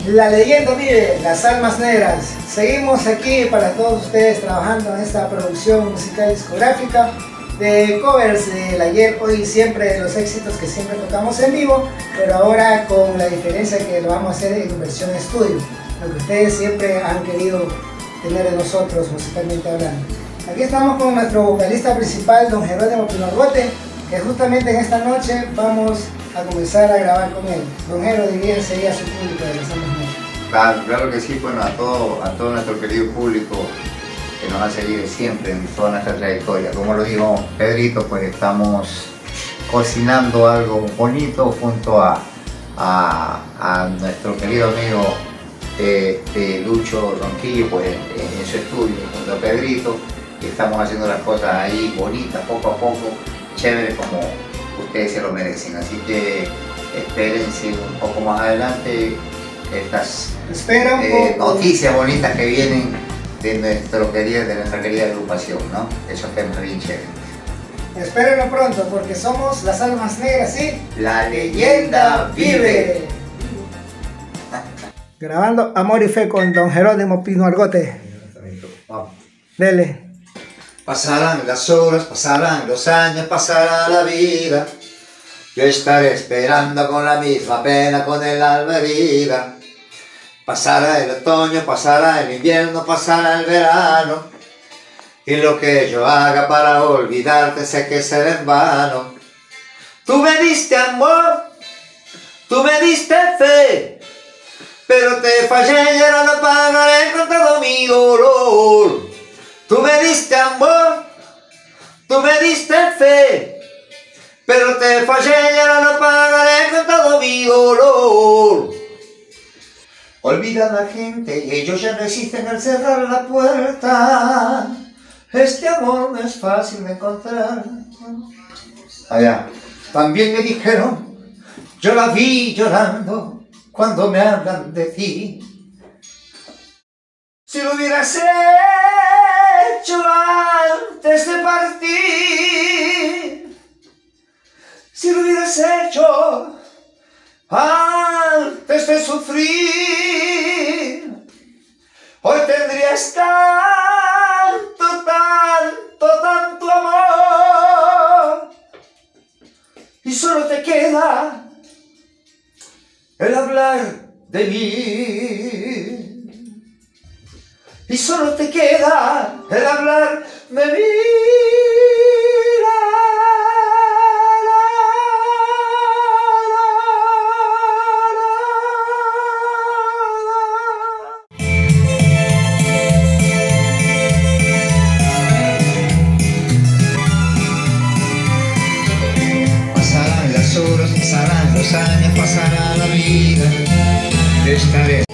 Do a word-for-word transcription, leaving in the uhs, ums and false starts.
La leyenda vive, las almas negras. Seguimos aquí para todos ustedes trabajando en esta producción musical discográfica de covers del ayer, hoy y siempre, de los éxitos que siempre tocamos en vivo, pero ahora con la diferencia que lo vamos a hacer en versión estudio, lo que ustedes siempre han querido tener de nosotros musicalmente hablando. Aquí estamos con nuestro vocalista principal, don Jerónimo Pino Argote, que justamente en esta noche vamos a comenzar a grabar con él. Don Jero, diríjense ya a su público de las almas negras. Claro, claro que sí, bueno, a todo, a todo nuestro querido público que nos ha seguido siempre en toda nuestra trayectoria. Como lo dijo Pedrito, pues estamos cocinando algo bonito junto a, a, a nuestro querido amigo eh, de Lucho Ronquillo, pues en, en su estudio, junto a Pedrito, y estamos haciendo las cosas ahí bonitas, poco a poco, chéveres como ustedes se lo merecen. Así que espérense un poco más adelante estas Espera un eh, poco. noticias bonitas que vienen de, nuestro querido, de nuestra querida agrupación, ¿no? Esos temas bien chéveres. Espérenlo pronto, porque somos las almas negras y La leyenda vive. Grabando Amor y Fe con don Jerónimo Pino Argote. Dele. Pasarán las horas, pasarán los años, pasará la vida. Yo estaré esperando con la misma pena, con el alma herida. Pasará el otoño, pasará el invierno, pasará el verano. Y lo que yo haga para olvidarte sé que será en vano. Tú me diste amor, tú me diste fe, pero te fallé y ahora no pagaré con todo mi dolor. Tú me diste amor, tú me diste fe, pero te fallé y ahora no pagaré con todo mi dolor. Olvida a la gente, ellos ya no existen al cerrar la puerta. Este amor no es fácil de encontrar. Allá. También me dijeron, yo la vi llorando cuando me hablan de ti. Si lo hubieras hecho antes de partir, si lo hubieras hecho antes de sufrir, hoy tendrías tanto, tanto, tanto amor, y solo te queda el hablar de mí. Y solo te queda el hablar de mí. Pasarán las horas, pasarán los años, pasará la vida. Yo estaré